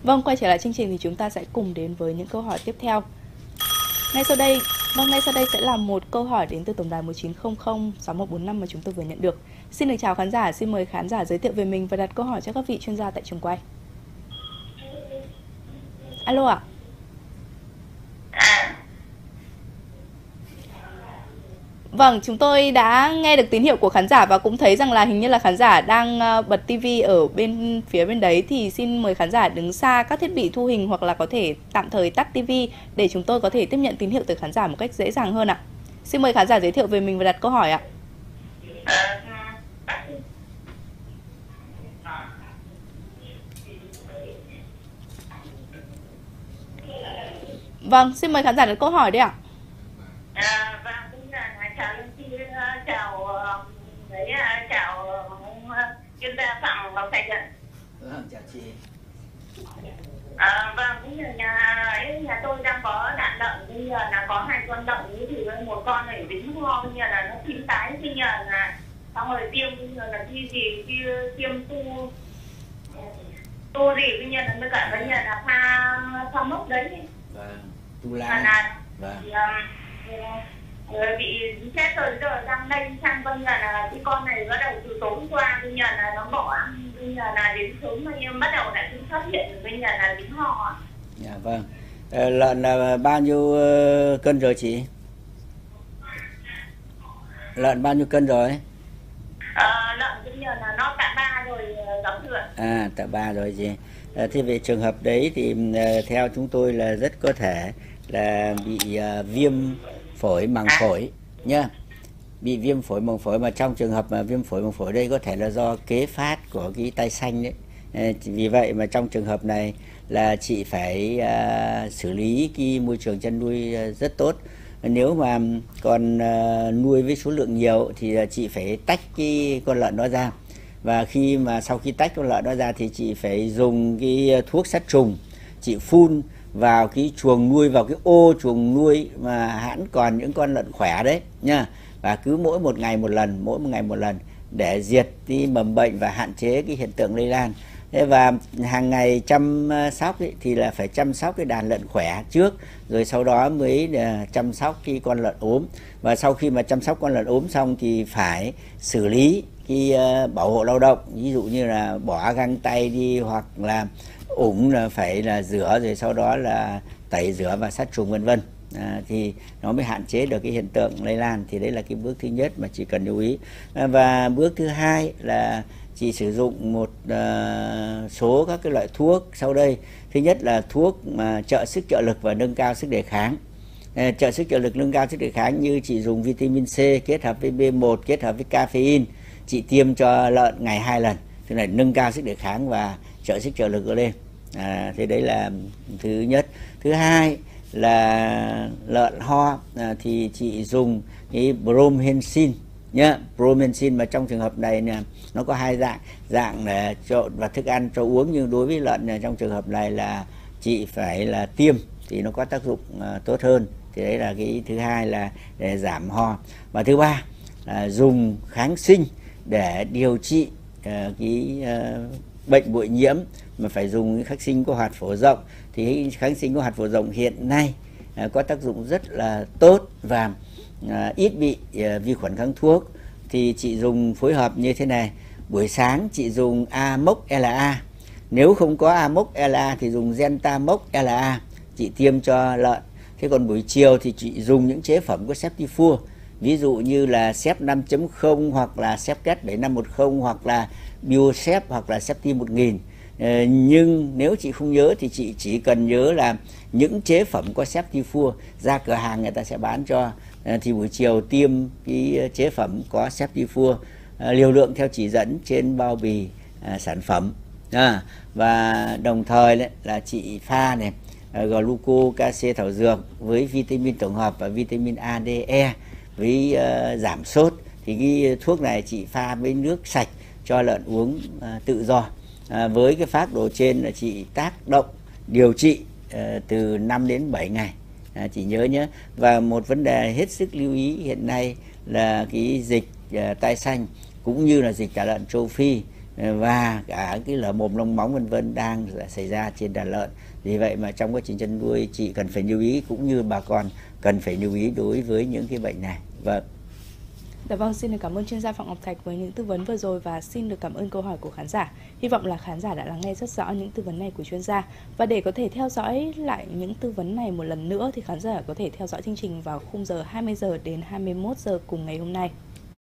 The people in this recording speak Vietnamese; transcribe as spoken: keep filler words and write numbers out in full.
Vâng, quay trở lại chương trình thì chúng ta sẽ cùng đến với những câu hỏi tiếp theo. Ngay sau đây, vâng ngay sau đây sẽ là một câu hỏi đến từ tổng đài một chín không không sáu một bốn năm mà chúng tôi vừa nhận được. Xin được chào khán giả, xin mời khán giả giới thiệu về mình và đặt câu hỏi cho các vị chuyên gia tại trường quay. Alo ạ. Vâng, chúng tôi đã nghe được tín hiệu của khán giả và cũng thấy rằng là hình như là khán giả đang bật tivi ở bên phía bên đấy, thì xin mời khán giả đứng xa các thiết bị thu hình hoặc là có thể tạm thời tắt tivi để chúng tôi có thể tiếp nhận tín hiệu từ khán giả một cách dễ dàng hơn ạ. Xin mời khán giả giới thiệu về mình và đặt câu hỏi ạ. Vâng, xin mời khán giả đặt câu hỏi đi ạ. À, vâng, chào anh chị, chào đấy, chào chuyên gia Phạm Ngọc Thạch ạ. Vâng, chào chị. À, vâng, cũng như nhà ấy, nhà tôi đang có đàn lợn, bây giờ là có hai con lợn thì một con này dính ho, bây giờ là nó tím tái, bây giờ là xong rồi tiêm, bây giờ là đi gì kia tiêm tu tu gì, bây giờ là mới cả bây giờ là pha pha mốc đấy. Vâng, tu la. Là, vâng. Thì, um, bị chết rồi, rồi đang lây sang bây giờ là cái con này bắt đầu từ tối qua, bây giờ là nó bỏ ăn, bây giờ là đến sớm bây giờ bắt đầu lại cũng phát hiện, bây giờ là dính ho. Dạ vâng. À, lợn là bao nhiêu uh, cân rồi chị? Lợn bao nhiêu cân rồi? À, lợn bây giờ là nó tạ ba rồi giáo sư ạ. À, tạ ba rồi chị. À, thế về trường hợp đấy thì uh, theo chúng tôi là rất có thể là bị uh, viêm phổi màng phổi nhá, bị viêm phổi màng phổi, mà trong trường hợp mà viêm phổi màng phổi đây có thể là do kế phát của cái tai xanh đấy. À, vì vậy mà trong trường hợp này là chị phải uh, xử lý cái môi trường chăn nuôi uh, rất tốt. Nếu mà còn uh, nuôi với số lượng nhiều thì uh, chị phải tách cái con lợn đó ra, và khi mà sau khi tách con lợn đó ra thì chị phải dùng cái thuốc sát trùng, chị phun vào cái chuồng nuôi, vào cái ô chuồng nuôi mà hãng còn những con lợn khỏe đấy nha, và cứ mỗi một ngày một lần, mỗi một ngày một lần để diệt cái mầm bệnh và hạn chế cái hiện tượng lây lan. Thế và hàng ngày chăm sóc ấy, thì là phải chăm sóc cái đàn lợn khỏe trước, rồi sau đó mới chăm sóc cái con lợn ốm. Và sau khi mà chăm sóc con lợn ốm xong thì phải xử lý cái uh, bảo hộ lao động, ví dụ như là bỏ găng tay đi, hoặc là ủng là phải là rửa rồi sau đó là tẩy rửa và sát trùng vân vân. À, thì nó mới hạn chế được cái hiện tượng lây lan. Thì đấy là cái bước thứ nhất mà chị cần lưu ý. À, và bước thứ hai là chị sử dụng một uh, số các cái loại thuốc sau đây. Thứ nhất là thuốc mà trợ sức trợ lực và nâng cao sức đề kháng. À, trợ sức trợ lực nâng cao sức đề kháng như chị dùng vitamin C kết hợp với B một kết hợp với caffeine, chị tiêm cho lợn ngày hai lần, tức là nâng cao sức đề kháng và trợ sức trợ lực lên. À, thế đấy là thứ nhất. Thứ hai là lợn ho à, thì chị dùng cái bromhexin nhá, bromhexin mà trong trường hợp này nè nó có hai dạng, dạng là cho và thức ăn cho uống, nhưng đối với lợn này, trong trường hợp này là chị phải là tiêm thì nó có tác dụng uh, tốt hơn. Thì đấy là cái thứ hai là để giảm ho. Và thứ ba là dùng kháng sinh để điều trị uh, cái uh, bệnh bội nhiễm, mà phải dùng kháng sinh có hoạt phổ rộng. Thì kháng sinh có hoạt phổ rộng hiện nay uh, có tác dụng rất là tốt và uh, ít bị uh, vi khuẩn kháng thuốc. Thì chị dùng phối hợp như thế này: buổi sáng chị dùng Amox L A, nếu không có Amox L A thì dùng Gentamox L A, chị tiêm cho lợn. Thế còn buổi chiều thì chị dùng những chế phẩm của Septifur, ví dụ như là Sep năm chấm không hoặc là Sepcat bảy năm một không hoặc là Biosep hoặc là Septi một nghìn. Ờ, nhưng nếu chị không nhớ thì chị chỉ cần nhớ là những chế phẩm có Septifur ra cửa hàng người ta sẽ bán cho. Ờ, thì buổi chiều tiêm cái chế phẩm có Septifur, ờ, liều lượng theo chỉ dẫn trên bao bì à, sản phẩm. À, và đồng thời đấy, là chị pha này glucocac thảo dược với vitamin tổng hợp và vitamin A, D, E với uh, giảm sốt. Thì cái thuốc này chị pha với nước sạch cho lợn uống uh, tự do. À, với cái phác đồ trên là chị tác động điều trị uh, từ năm đến bảy ngày. À, chị nhớ nhé. Và một vấn đề hết sức lưu ý hiện nay là cái dịch uh, tai xanh cũng như là dịch tả lợn châu Phi và cả cái lở mồm long móng vân vân đang xảy ra trên đàn lợn. Vì vậy mà trong quá trình chăn nuôi chị cần phải lưu ý, cũng như bà con cần phải lưu ý đối với những cái bệnh này. Vâng. Dạ vâng, xin được cảm ơn chuyên gia Phạm Ngọc Thạch với những tư vấn vừa rồi và xin được cảm ơn câu hỏi của khán giả. Hy vọng là khán giả đã lắng nghe rất rõ những tư vấn này của chuyên gia. Và để có thể theo dõi lại những tư vấn này một lần nữa thì khán giả có thể theo dõi chương trình vào khung giờ hai mươi giờ đến hai mươi mốt giờ cùng ngày hôm nay.